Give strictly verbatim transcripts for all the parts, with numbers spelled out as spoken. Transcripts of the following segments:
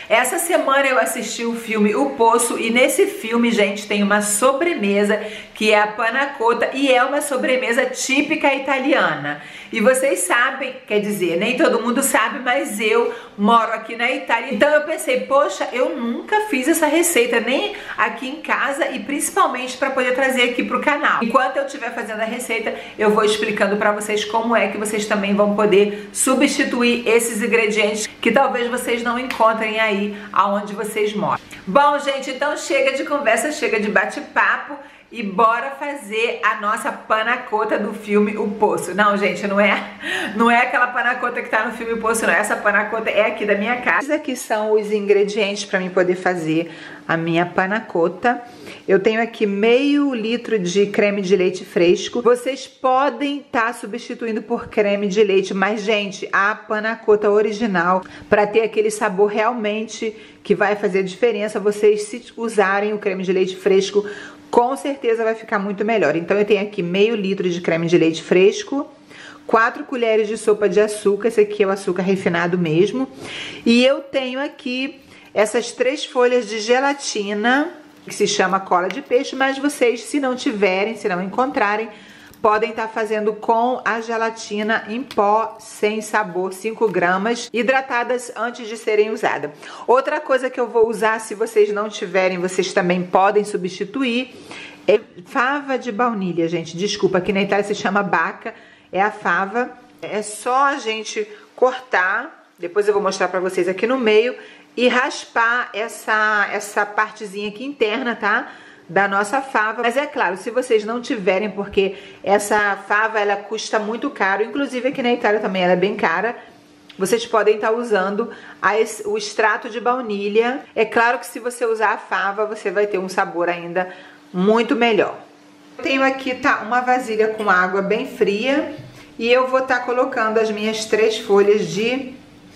Essa semana eu assisti o filme O Poço e nesse filme, gente, tem uma sobremesa que é a panna cotta e é uma sobremesa típica italiana. E vocês sabem, quer dizer, nem todo mundo sabe, mas eu moro aqui na Itália. Então eu pensei, poxa, eu nunca fiz essa receita, nem aqui em casa e principalmente para poder trazer aqui pro canal. Enquanto eu estiver fazendo a receita, eu vou explicando para vocês como é que vocês também vão poder substituir esses ingredientes que talvez vocês não encontrem aí aonde vocês moram. Bom, gente, então chega de conversa, chega de bate-papo e bora fazer a nossa panna cotta do filme O Poço. Não, gente, não é, não é aquela panna cotta que tá no filme O Poço, não. Essa panna cotta é aqui da minha casa. Esses aqui são os ingredientes para mim poder fazer a minha panna cotta. Eu tenho aqui meio litro de creme de leite fresco. Vocês podem estar tá substituindo por creme de leite, mas, gente, a panna cotta original, para ter aquele sabor realmente que vai fazer a diferença, vocês se usarem o creme de leite fresco, com certeza vai ficar muito melhor. Então eu tenho aqui meio litro de creme de leite fresco, quatro colheres de sopa de açúcar, esse aqui é o açúcar refinado mesmo. E eu tenho aqui essas três folhas de gelatina, que se chama cola de peixe, mas vocês, se não tiverem, se não encontrarem, podem estar fazendo com a gelatina em pó, sem sabor, cinco gramas, hidratadas antes de serem usadas. Outra coisa que eu vou usar, se vocês não tiverem, vocês também podem substituir, é fava de baunilha, gente. Desculpa, aqui na Itália se chama baca, é a fava. É só a gente cortar, depois eu vou mostrar pra vocês aqui no meio, e raspar essa, essa partezinha aqui interna, tá? Da nossa fava. Mas é claro, se vocês não tiverem, porque essa fava ela custa muito caro, inclusive aqui na Itália também ela é bem cara, vocês podem estar usando a, o extrato de baunilha. É claro que se você usar a fava, você vai ter um sabor ainda muito melhor. Eu tenho aqui, tá, uma vasilha com água bem fria e eu vou estar colocando as minhas três folhas de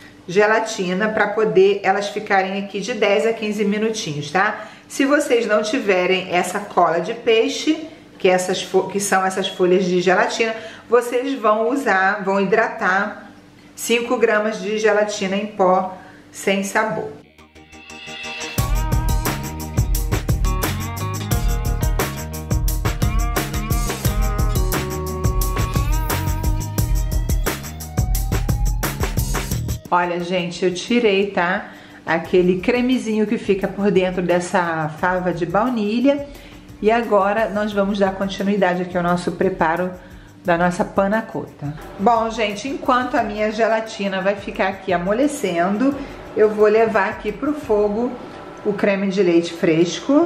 gelatina para poder elas ficarem aqui de dez a quinze minutinhos, tá? Se vocês não tiverem essa cola de peixe, que, essas, que são essas folhas de gelatina, vocês vão usar, vão hidratar cinco gramas de gelatina em pó sem sabor. Olha, gente, eu tirei, tá? Aquele cremezinho que fica por dentro dessa fava de baunilha. E agora nós vamos dar continuidade aqui ao nosso preparo da nossa panna cotta. Bom, gente, enquanto a minha gelatina vai ficar aqui amolecendo, eu vou levar aqui pro fogo o creme de leite fresco,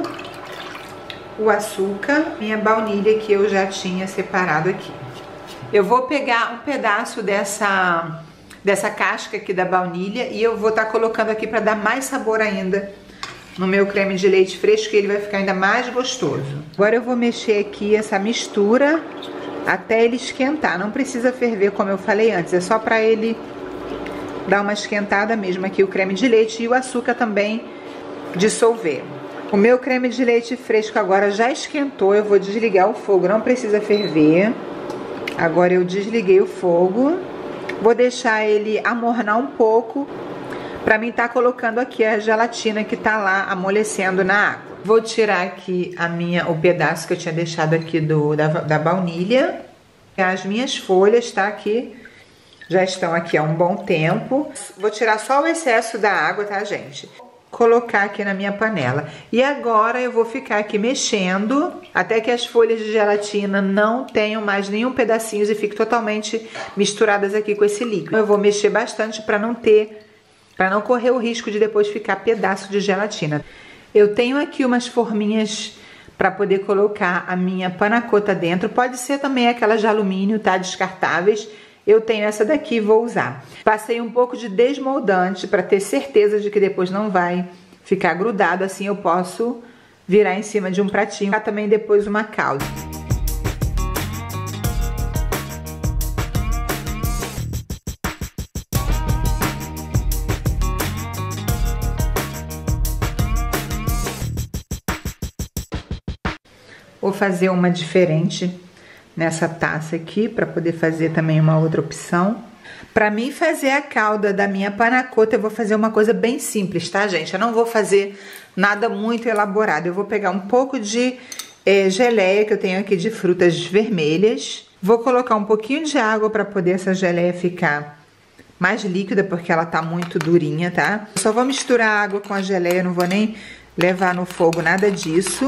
o açúcar, minha baunilha que eu já tinha separado aqui. Eu vou pegar um pedaço dessa... dessa casca aqui da baunilha e eu vou estar colocando aqui para dar mais sabor ainda no meu creme de leite fresco, que ele vai ficar ainda mais gostoso. Agora eu vou mexer aqui essa mistura até ele esquentar. Não precisa ferver, como eu falei antes, é só para ele dar uma esquentada mesmo aqui, o creme de leite e o açúcar também dissolver. O meu creme de leite fresco agora já esquentou, eu vou desligar o fogo, não precisa ferver. Agora eu desliguei o fogo. Vou deixar ele amornar um pouco para mim estar colocando aqui a gelatina que tá lá amolecendo na água. Vou tirar aqui a minha, o pedaço que eu tinha deixado aqui do, da, da baunilha. As minhas folhas, tá? Aqui, já estão aqui há um bom tempo. Vou tirar só o excesso da água, tá, gente? Colocar aqui na minha panela. E agora eu vou ficar aqui mexendo até que as folhas de gelatina não tenham mais nenhum pedacinho e fiquem totalmente misturadas aqui com esse líquido. Eu vou mexer bastante para não ter, para não correr o risco de depois ficar pedaço de gelatina. Eu tenho aqui umas forminhas para poder colocar a minha panna cotta dentro. Pode ser também aquelas de alumínio, tá? Descartáveis. Eu tenho essa daqui e vou usar. Passei um pouco de desmoldante para ter certeza de que depois não vai ficar grudado. Assim eu posso virar em cima de um pratinho. Tá também depois uma calda. Vou fazer uma diferente nessa taça aqui, para poder fazer também uma outra opção. Para mim fazer a calda da minha panna cotta, eu vou fazer uma coisa bem simples, tá, gente? Eu não vou fazer nada muito elaborado. Eu vou pegar um pouco de é, geleia que eu tenho aqui de frutas vermelhas. Vou colocar um pouquinho de água para poder essa geleia ficar mais líquida, porque ela tá muito durinha, tá? Eu só vou misturar a água com a geleia, não vou nem levar no fogo nada disso.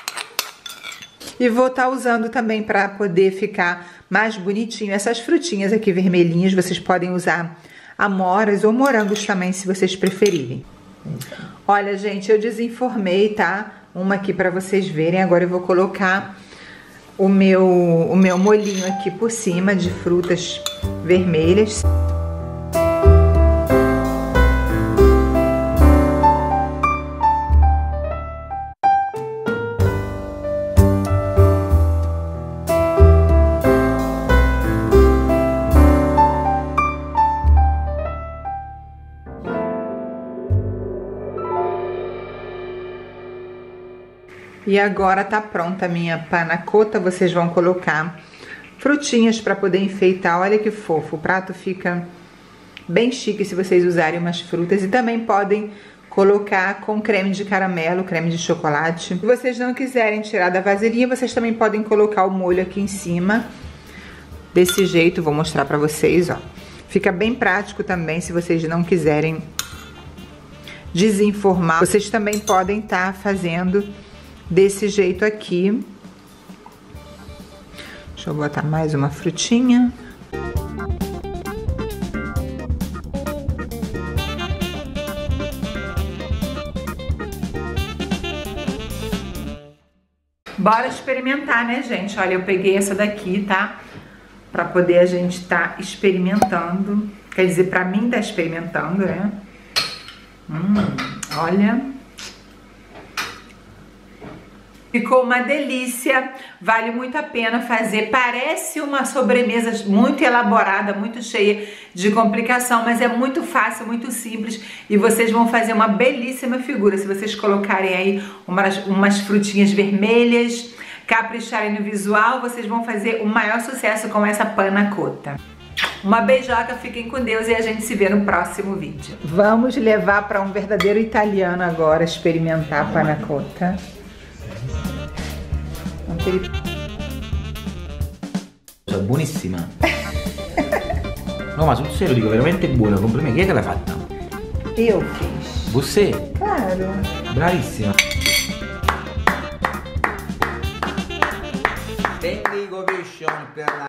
E vou estar usando também para poder ficar mais bonitinho essas frutinhas aqui vermelhinhas. Vocês podem usar amoras ou morangos também, se vocês preferirem. Olha, gente, eu desenformei, tá? Uma aqui para vocês verem. Agora eu vou colocar o meu, o meu molhinho aqui por cima de frutas vermelhas. E agora tá pronta a minha panna cotta. Vocês vão colocar frutinhas para poder enfeitar. Olha que fofo, o prato fica bem chique se vocês usarem umas frutas. E também podem colocar com creme de caramelo, creme de chocolate. Se vocês não quiserem tirar da vasilhinha, vocês também podem colocar o molho aqui em cima. Desse jeito, vou mostrar pra vocês, ó. Fica bem prático também se vocês não quiserem desenformar. Vocês também podem estar fazendo desse jeito aqui. Deixa eu botar mais uma frutinha. Bora experimentar, né, gente? Olha, eu peguei essa daqui, tá? Pra poder a gente tá experimentando. Quer dizer, pra mim tá experimentando, né? Hum, olha... Ficou uma delícia, vale muito a pena fazer. Parece uma sobremesa muito elaborada, muito cheia de complicação, mas é muito fácil, muito simples e vocês vão fazer uma belíssima figura. Se vocês colocarem aí umas, umas frutinhas vermelhas, capricharem no visual, vocês vão fazer o maior sucesso com essa panna cotta. Uma beijoca, fiquem com Deus e a gente se vê no próximo vídeo. Vamos levar para um verdadeiro italiano agora experimentar a panna cotta. È buonissima. No, ma sul serio dico, veramente buona. Complimenti. Chi è che l'ha fatta? Io fiz. Você? Claro. Bravissima. Bendigo vision per la